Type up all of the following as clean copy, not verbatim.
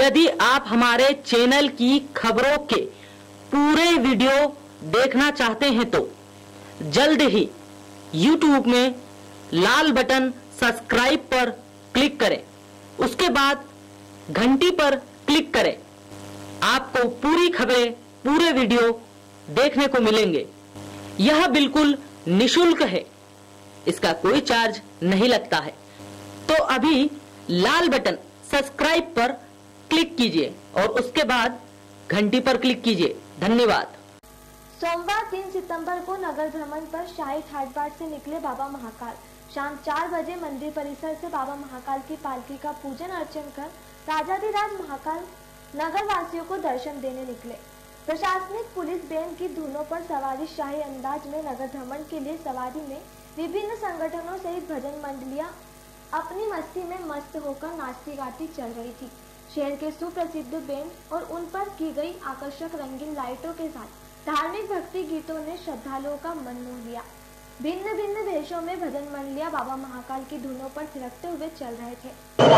यदि आप हमारे चैनल की खबरों के पूरे वीडियो देखना चाहते हैं तो जल्द ही YouTube में लाल बटन सब्सक्राइब पर क्लिक करें, उसके बाद घंटी पर क्लिक करें। आपको पूरी खबरें, पूरे वीडियो देखने को मिलेंगे। यह बिल्कुल निशुल्क है, इसका कोई चार्ज नहीं लगता है। तो अभी लाल बटन सब्सक्राइब पर क्लिक कीजिए और उसके बाद घंटी पर क्लिक कीजिए। धन्यवाद। सोमवार 3 सितंबर को नगर भ्रमण पर शाही घाट बाट से निकले बाबा महाकाल। शाम 4 बजे मंदिर परिसर से बाबा महाकाल की पालकी का पूजन अर्चन कर राजाधिराज महाकाल नगर वासियों को दर्शन देने निकले। प्रशासनिक पुलिस बैंड की धुनों पर सवारी शाही अंदाज में नगर भ्रमण के लिए सवारी में विभिन्न संगठनों सहित भजन मंडलियां अपनी मस्ती में मस्त होकर नाचती गाती चल रही थी। शहर के सुप्रसिद्ध बैंड और उन पर की गई आकर्षक रंगीन लाइटों के साथ धार्मिक भक्ति गीतों ने श्रद्धालुओं का मन मोह लिया। भिन्न भिन्न वेशों में भजन मंडलियां बाबा महाकाल की धुनों पर थिरकते हुए चल रहे थे।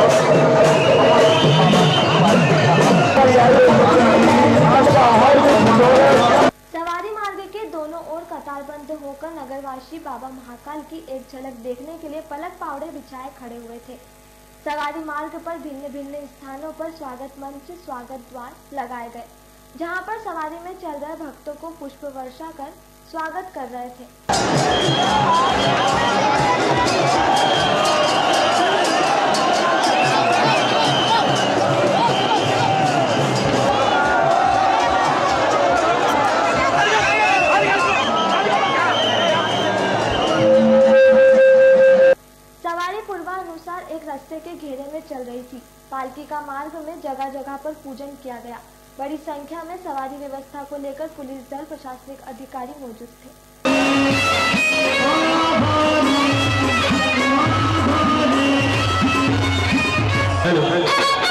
सवारी मार्ग के दोनों ओर कतारबंद होकर नगरवासी बाबा महाकाल की एक झलक देखने के लिए पलक पावड़े बिछाए खड़े हुए थे। सवारी मार्ग पर भिन्न भिन्न स्थानों पर स्वागत मंच, स्वागत द्वार लगाए गए, जहां पर सवारी में चल रहे भक्तों को पुष्प वर्षा कर स्वागत कर रहे थे। सवारी पूर्वानुसार एक रास्ते के घेरे में चल रही थी। पालकी का मार्ग में जगह जगह पर पूजन किया गया। बड़ी संख्या में सवारी व्यवस्था को लेकर पुलिस दल, प्रशासनिक अधिकारी मौजूद थे।